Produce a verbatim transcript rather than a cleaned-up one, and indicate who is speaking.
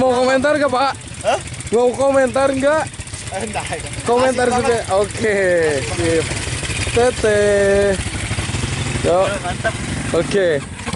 Speaker 1: mau komentar nggak Pak?
Speaker 2: Hah?
Speaker 1: Mau komentar nggak?
Speaker 2: Enggak.
Speaker 1: Komentar juga. Oke, sip. Tete. Yo.
Speaker 2: Mantap.
Speaker 1: Oke.